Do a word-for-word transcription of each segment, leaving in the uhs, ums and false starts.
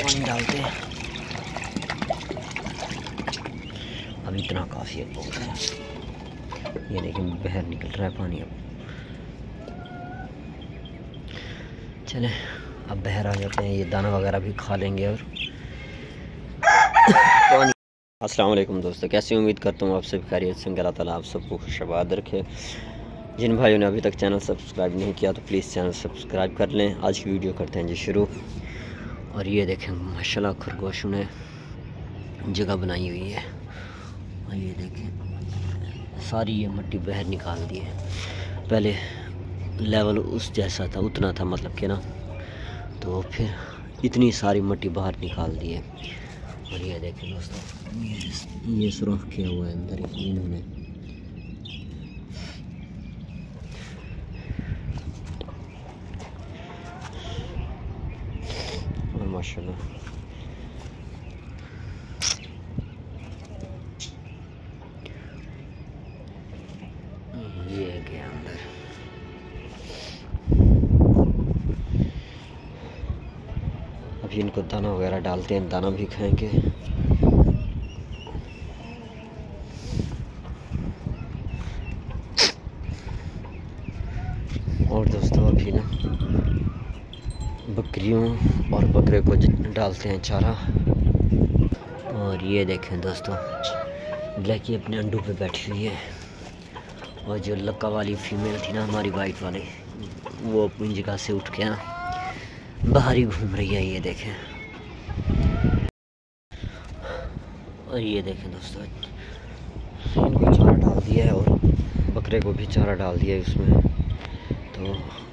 पानी डालते हैं। अब इतना काफ़ी अब बहुत है। ये देखिए बाहर निकल रहा है पानी। अब चलें अब बाहर आ जाते हैं, ये दाना वगैरह भी खा लेंगे। और पानी। अस्सलाम वालेकुम दोस्तों, कैसी उम्मीद करता हूँ आप सब खैरियत से। अल्लाह ताला आप सबको खुशआबाद रखे। जिन भाइयों ने अभी तक चैनल सब्सक्राइब नहीं किया तो प्लीज़ चैनल सब्सक्राइब कर लें। आज की वीडियो करते हैं जी शुरू। और ये देखें माशाल्लाह खरगोशों ने जगह बनाई हुई है। और ये देखें सारी ये मिट्टी बाहर निकाल दी है। पहले लेवल उस जैसा था, उतना था मतलब कि ना, तो फिर इतनी सारी मिट्टी बाहर निकाल दी है। और ये देखें दोस्तों, ये ये सुराख किया हुआ है अंदर इन्होंने। और माशाल्लाह ये गया अंदर। अभी इनको दाना वगैरह डालते हैं, दाना भी खाएंगे। और दोस्तों अभी ना बकरियों और बकरे को डालते हैं चारा। और ये देखें दोस्तों ब्लैकी अपने अंडों पे बैठी हुई है। और जो लक्का वाली फीमेल थी ना हमारी वाइट वाली, वो अपनी जगह से उठ के ना बाहर ही घूम रही है। ये देखें। और ये देखें दोस्तों इनको चारा डाल दिया है और बकरे को भी चारा डाल दिया है उसमें। तो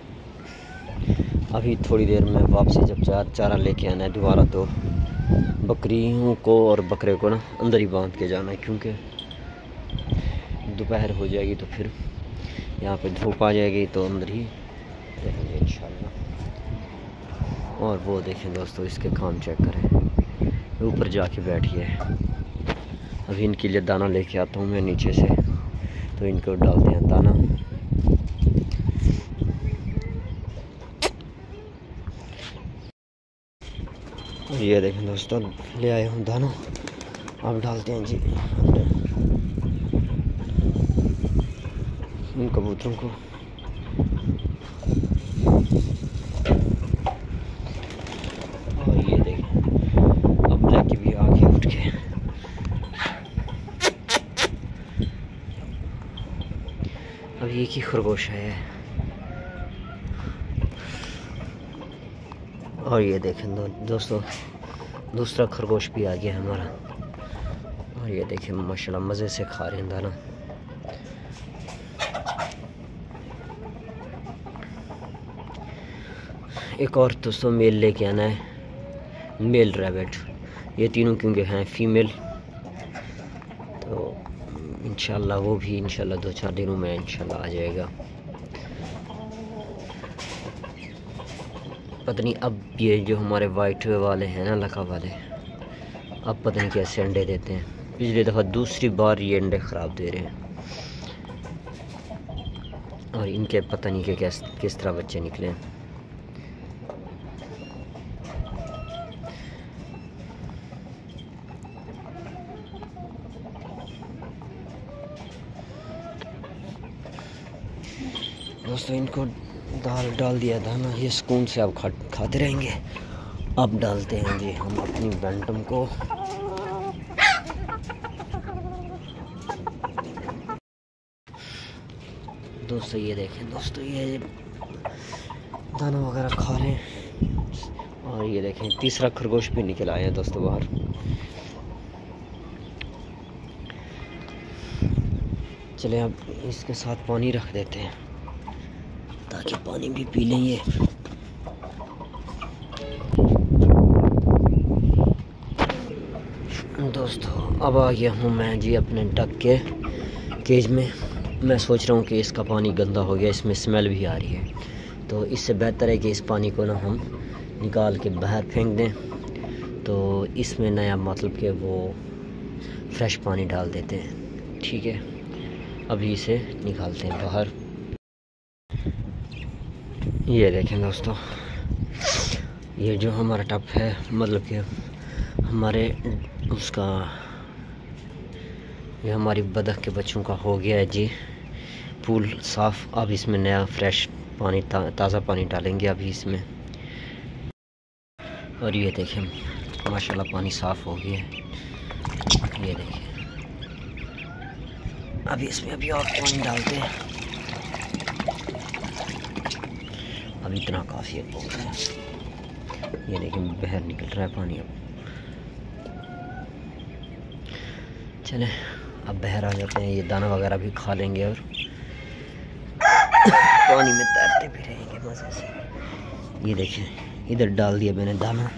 अभी थोड़ी देर में वापसी जब चार चारा लेके आना है दोबारा, तो बकरियों को और बकरे को ना अंदर ही बांध के जाना है, क्योंकि दोपहर हो जाएगी तो फिर यहाँ पे धूप आ जाएगी, तो अंदर ही रहेंगे इंशाल्लाह। और वो देखें दोस्तों इसके काम चेक करें, ऊपर जाके बैठी है। अभी इनके लिए दाना लेके आता हूँ मैं नीचे से, तो इनको डालते हैं दाना। और ये देखें दोस्तों ले आया हूँ दाना, अब डालते हैं जी इन कबूतरों को। और ये देखें अब ब्लैकी भी आ गया उठ के। अब एक ही खरगोश है। और ये देखें दो, दोस्तों दूसरा खरगोश भी आ गया हमारा। और ये देखें माशाल्लाह मज़े से खा रहे हैं दाना। एक और दोस्तों मेल लेके आना है, मेल रैबिट। ये तीनों क्योंकि हैं फीमेल, तो इंशाल्लाह वो भी इंशाल्लाह दो चार दिनों में इंशाल्लाह आ जाएगा। पता नहीं अब ये जो हमारे वाइट वाले हैं ना लका वाले, अब पता नहीं कैसे अंडे देते हैं। पिछली दफ़ा दूसरी बार ये अंडे ख़राब दे रहे हैं। और इनके पता नहीं कि किस किस तरह बच्चे निकले। दोस्तों इनको दाल डाल दिया दाना, ये सुकून से अब खा खाते रहेंगे। अब डालते हैं जी हम अपनी बैंटम को। दोस्तों ये देखें दोस्तों ये दाना वगैरह खा रहे हैं। और ये देखें तीसरा खरगोश भी निकल आए हैं दोस्तों बाहर। चले अब इसके साथ पानी रख देते हैं ताकि पानी भी पी लें ये। दोस्तों अब आ गया हूँ मैं जी अपने डक के केज में। मैं सोच रहा हूँ कि इसका पानी गंदा हो गया, इसमें स्मेल भी आ रही है, तो इससे बेहतर है कि इस पानी को ना हम निकाल के बाहर फेंक दें। तो इसमें नया मतलब कि वो फ्रेश पानी डाल देते हैं। ठीक है, अभी इसे निकालते हैं बाहर। ये देखें दोस्तों ये जो हमारा टब है, मतलब कि हमारे उसका, ये हमारी बतख के बच्चों का हो गया है जी पूल साफ़। अब इसमें नया फ्रेश पानी, ता, ताज़ा पानी डालेंगे अभी इसमें। और ये देखें माशाल्लाह पानी साफ़ हो गया है। ये देखिए अभी इसमें अभी और पानी डालते हैं। अभी इतना काफ़ी हो गया है। ये देखिए बाहर निकल रहा है पानी। अब चलें अब बाहर आ जाते हैं। ये दाना वगैरह भी खा लेंगे और पानी में तैरते भी रहेंगे मज़े से। ये देखें इधर डाल दिया मैंने दाना,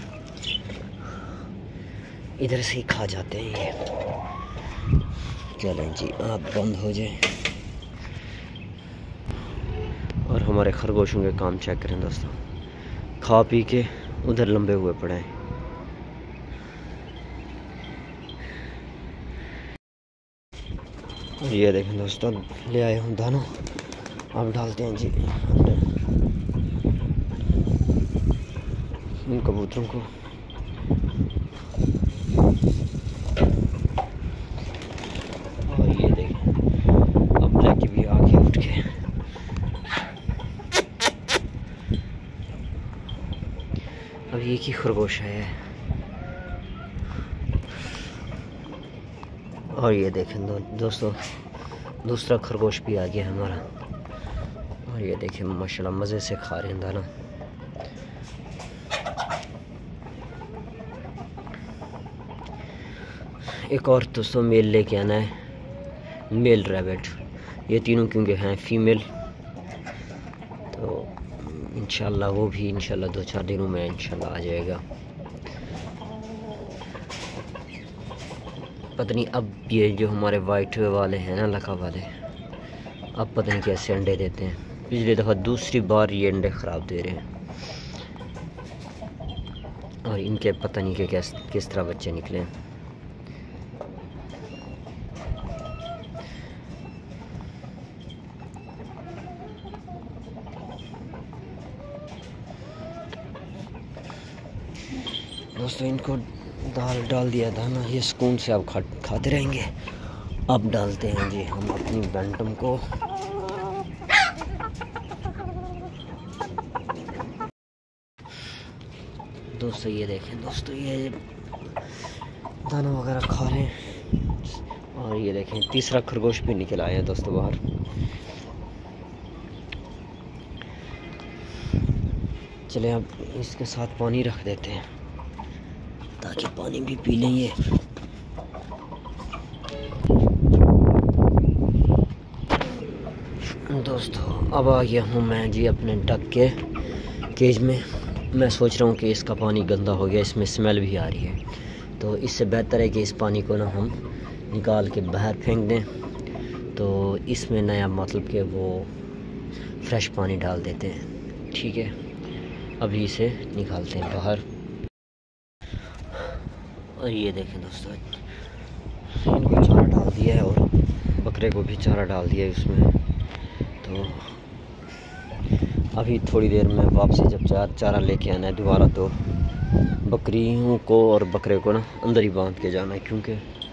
इधर से ही खा जाते हैं ये। चलें जी आप बंद हो जाए। और हमारे खरगोशों के काम चेक करें दोस्तों, खा पी के उधर लंबे हुए पड़े हैं। और ये देखें दोस्तों ले आए हूँ दाना, अब डालते हैं जी इन कबूतरों को। और ये देखें अब ब्लैकी भी आ गया उठ के। अब एक ही खरगोश है। और ये देखें दो, दोस्तों दूसरा खरगोश भी आ गया हमारा। और ये देखें माशाल्लाह मज़े से खा रहे हैं दाना। एक और दोस्तों मेल लेके आना है, मेल रैबिट। ये तीनों क्योंकि हैं फीमेल, तो इंशाल्लाह वो भी इंशाल्लाह दो चार दिनों में इंशाल्लाह आ जाएगा। पता नहीं अब ये जो हमारे वाइट वाले हैं ना, लका वाले, अब पता नहीं कैसे अंडे देते हैं। पिछली दफ़ा दूसरी बार ये अंडे ख़राब दे रहे हैं। और इनके पता नहीं कि किस किस तरह बच्चे निकले। दोस्तों इनको दाल डाल दिया दाना, ये सुकून से अब खा खाते रहेंगे। अब डालते हैं जी हम अपनी बैंटम को। दोस्तों ये देखें दोस्तों ये दाना वगैरह खा रहे हैं। और ये देखें तीसरा खरगोश भी निकल आया है दोस्तों बाहर। चलें अब इसके साथ पानी रख देते हैं ताकि पानी भी पी लें ये। दोस्तों अब आ गया हूँ मैं जी अपने डक के केज में। मैं सोच रहा हूँ कि इसका पानी गंदा हो गया, इसमें स्मेल भी आ रही है, तो इससे बेहतर है कि इस पानी को ना हम निकाल के बाहर फेंक दें। तो इसमें नया मतलब कि वो फ्रेश पानी डाल देते हैं। ठीक है अभी इसे निकालते हैं बाहर। और ये देखें दोस्तों इनको चारा डाल दिया है और बकरे को भी चारा डाल दिया है उसमें। तो अभी थोड़ी देर में वापसी जब चार चारा लेके आना है दोबारा, तो बकरियों को और बकरे को ना अंदर ही बांध के जाना है, क्योंकि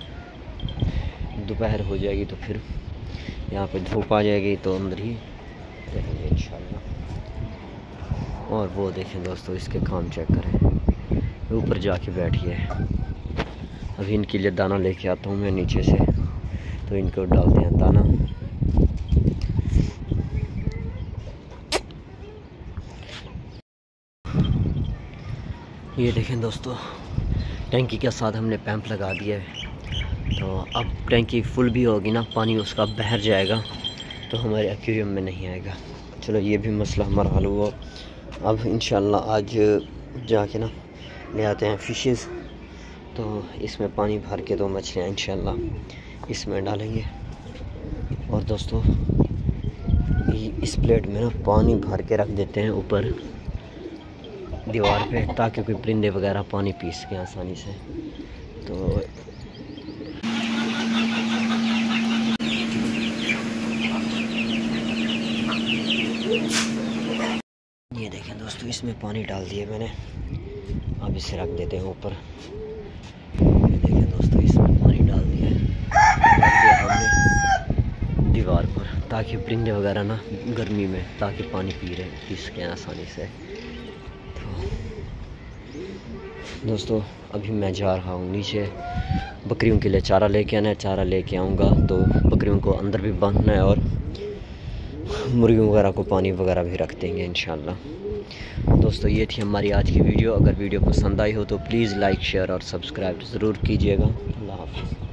दोपहर हो जाएगी तो फिर यहाँ पे धूप आ जाएगी, तो अंदर ही रहेंगे इंशाल्लाह। और वो देखें दोस्तों इसके काम चेक करें, ऊपर जाके बैठी है। अभी इनके लिए दाना लेके आता हूँ मैं नीचे से, तो इनको डालते हैं दाना। ये देखें दोस्तों टैंकी के साथ हमने पैंप लगा दिया है, तो अब टैंकी फुल भी होगी ना, पानी उसका बहर जाएगा तो हमारे एक्वेरियम में नहीं आएगा। चलो ये भी मसला हमारा हल हुआ। अब इंशाल्लाह आज जाके ना ले आते हैं फिशेस, तो इसमें पानी भर के दो मछलियाँ इंशाल्लाह इसमें डालेंगे। और दोस्तों इस प्लेट में ना पानी भर के रख देते हैं ऊपर दीवार पे, ताकि कोई परिंदे वगैरह पानी पी सकें आसानी से। तो ये देखें दोस्तों इसमें पानी डाल दिया मैंने। अब इसे रख देते हैं ऊपर। देखिए दोस्तों, इसमें पानी डाल दिया है, रख दिया हमने दीवार पर, ताकि परिंदे वगैरह ना गर्मी में ताकि पानी पी रहे पी सकें आसानी से। तो दोस्तों अभी मैं जा रहा हूँ नीचे, बकरियों के लिए चारा लेके आना है। चारा लेके आऊँगा तो बकरियों को अंदर भी बांधना है और मुर्गियों वगैरह को पानी वगैरह भी रख देंगे इंशाल्लाह। दोस्तों ये थी हमारी आज की वीडियो। अगर वीडियो पसंद आई हो तो प्लीज़ लाइक शेयर और सब्सक्राइब ज़रूर कीजिएगा। अल्लाह हाफ़िज़।